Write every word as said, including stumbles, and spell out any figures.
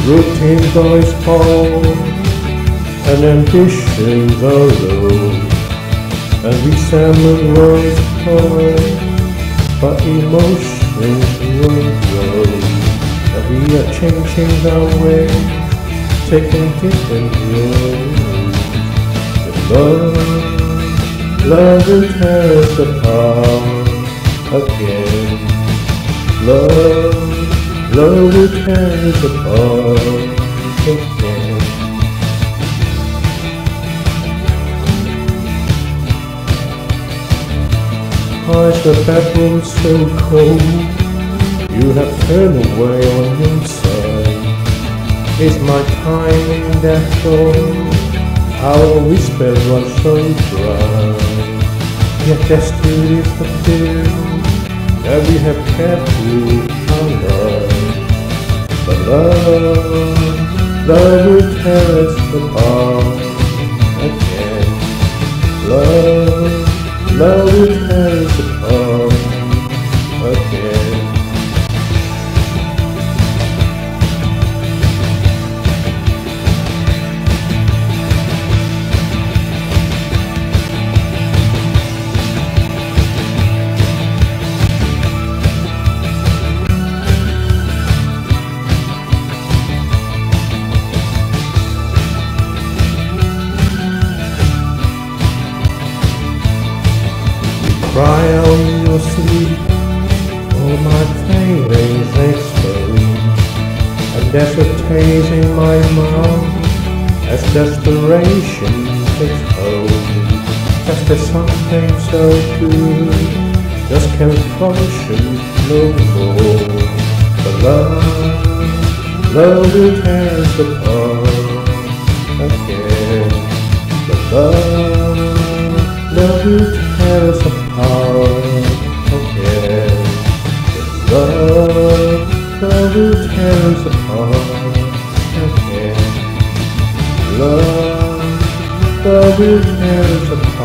Routine dies hard, and ambitions are low, and resentment runs high, but emotions won't grow. And we are changing our ways, taking different roads. But love, love will tear us apart again. Love, love will tear us apart again. Eyes the backroom so cold, you have turned away on your side. It's my time that all our whisper runs so dry. Yet there still is the fear that we have kept through our lives. But love, love will tear us apart again. Love, love will tear us apart again. Cry out in your sleep, all my feelings exposed, and there's a taste in my mouth as desperation takes hold. Just there's something so good, just can't function no more. But love, love will tear us apart again. But love, love will tear us apart. Okay, love, love will tear us apart. Okay, love, love will tear us apart.